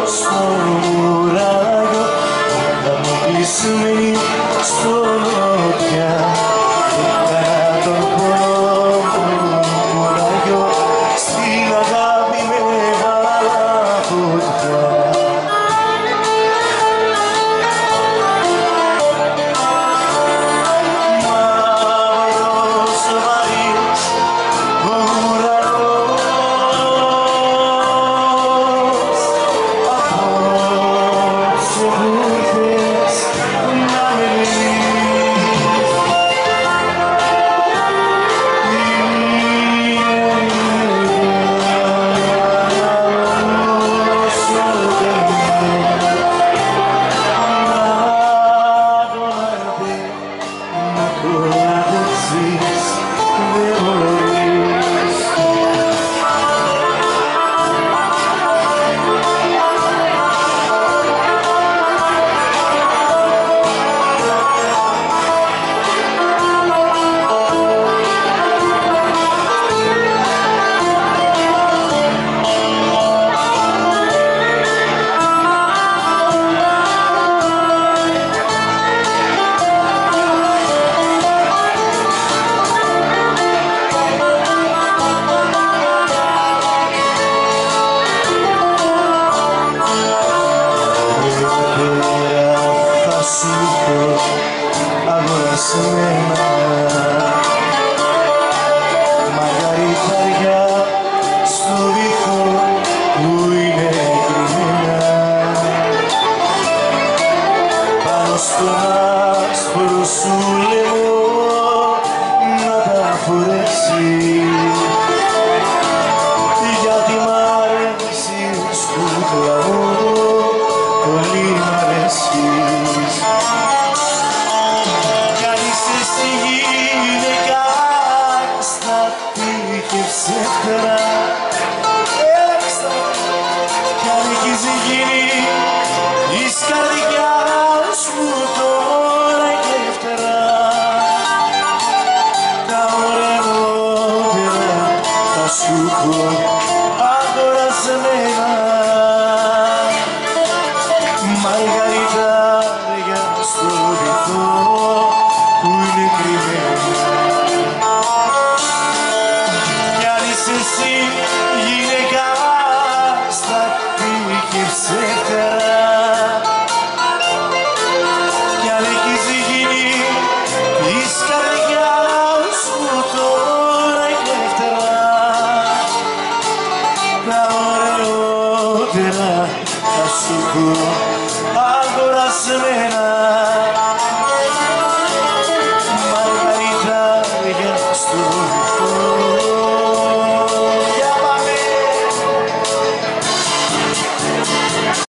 στον ουράγιο, όλα μου κλεισμένη στο νότια. Έκανα τον πόνο μου κουράγιο, στην αγάπη με βάλα φωτιά. Αγορασμένα μαργαριτάρια στο βυθό που είναι κρυμμένα πάνω στον άσπρο σου λαιμό να τα φορέσεις, γιατί μ' αρέσεις που τραγουδώ, πολύ μ' αρέσεις. Ψεύτερα κι αν έχεις γίνει εις καρδιάς μου τώρα και φτερά, τα ωραιότερα θα σου πω αγορασμένα, μαργαριτάρια στο βυθό που είναι κρυμμένα. Εσύ γυναίκα στα και ψεύτερα, κι αν έχεις γίνει εις καρδιάς μου τώρα και φτερά, τα ωραιότερα θα σου πω αγορασμένα.